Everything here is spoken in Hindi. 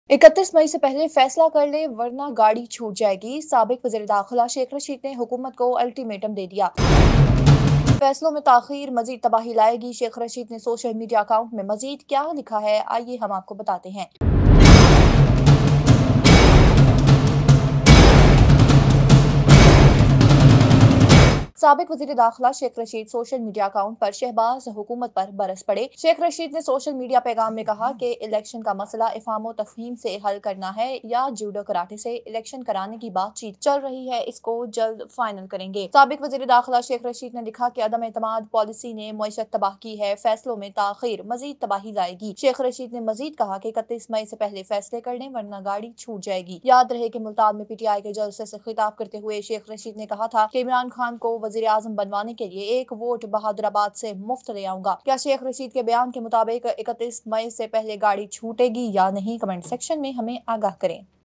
31 मई से पहले फैसला कर ले वरना गाड़ी छूट जाएगी। साबिक वज़ीर दाखिला शेख रशीद ने हुकूमत को अल्टीमेटम दे दिया। फैसलों में ताखीर मजीद तबाही लाएगी। शेख रशीद ने सोशल मीडिया अकाउंट में मजीद क्या लिखा है, आइए हम आपको बताते हैं। साबिक वज़ीर दाखिला Sheikh Rashid social media account पर शहबाज हुकूमत पर बरस पड़े। शेख रशीद ने सोशल मीडिया पैगाम में कहा कि इलेक्शन का मसला इफाम तफहीम से हल करना है या जूडो कराटे से इलेक्शन कराने की बातचीत चल रही है, इसको जल्द फाइनल करेंगे। साबिक वज़ीर दाखिला शेख रशीद ने लिखा कि अदम एतमाद पॉलिसी ने मईशत तबाह की है, फैसलों में ताखिर मजीद तबाही लाएगी। शेख रशीद ने मजीद कहा कि 31 मई से पहले फैसले कर लें वरना गाड़ी छूट जाएगी। याद रहे कि मुल्तान में PTI के जलसे से खिताब करते हुए शेख रशीद ने कहा था कि इमरान खान को वजीर आजम बनवाने के लिए एक वोट बहादुराबाद से मुफ्त ले आऊंगा। क्या शेख रशीद के बयान के मुताबिक 31 मई से पहले गाड़ी छूटेगी या नहीं? कमेंट सेक्शन में हमें आगाह करें।